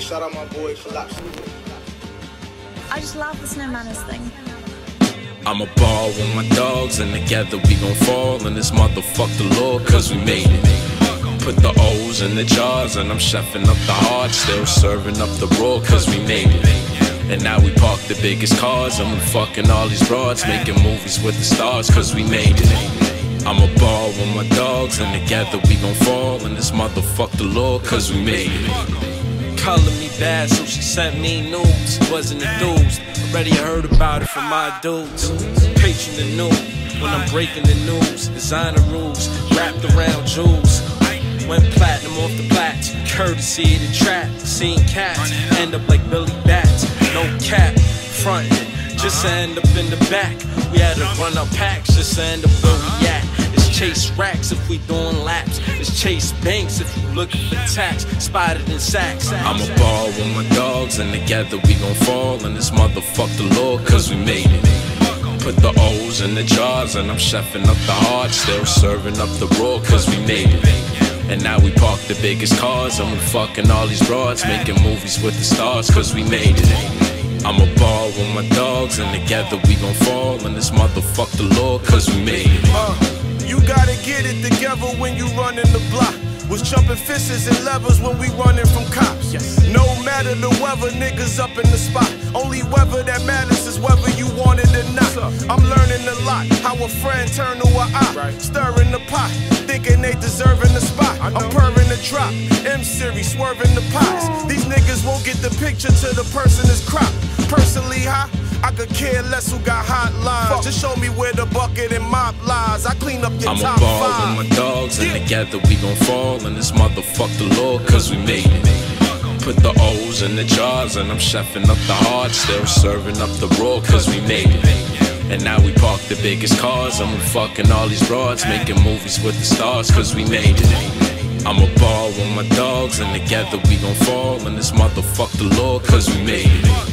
shout out my boy Collapse. I just love the Snow Manners thing. I'm a ball with my dogs, and together we gon' fall in this motherfucker law, cause we made it. Put the O's in the jars, and I'm chefing up the hard, still serving up the raw, cause we made it. And now we park the biggest cars, and we fucking all these broads, making movies with the stars, cause we made it. I'm a ball with my dogs, and together we gon' fall in this motherfucker law, cause we made it. Calling me bad, so she sent me news. Wasn't enthused, already heard about it from my dudes. Patron the new, when I'm breaking the news. Designer rules, wrapped around jewels. Went platinum off the plats, courtesy of the trap. Seen cats, end up like Billy Bats. No cap, frontin', just to end up in the back. We had to run our packs, just to end up where we at. It's chase racks if we doing laps. It's chase banks if you looking for tax. Spotted in sacks. I'm a ball with my dogs, and together we gon' fall in this motherfucker law, cause we made it. Put the O's in the jars, and I'm chefing up the hard, still serving up the raw, cause we made it. And now we park the biggest cars, and we fucking all these broads, making movies with the stars, cause we made it. I'm a ball with my dogs, and together we gon' fall in this motherfucker law, cause we made it. You gotta get it together when you running the block. Was jumping fists and levers when we running from cops. No matter the weather, niggas up in the spot. Only weather that matters is whether you want it or not. I'm learning a lot, how a friend turn to an eye. Stirring the pot, thinking they deserving the spot. I'm purring the drop, M-Series swerving the pots. These niggas won't get the picture till the person is cropped. Personally, I could care less who got hot lines. Just show me where the bucket and mop lies. I clean up your top 5. I'm a ball with my dogs, and together we gon' fall in this motherfucker law, cause we made it. Put the O's in the jars, and I'm chefing up the hard, still serving up the raw, cause we made it. And now we park the biggest cars, and we fucking all these broads, making movies with the stars, cause we made it. I'm a ball with my dogs, and together we gon' fall in this motherfucker law, cause we made it.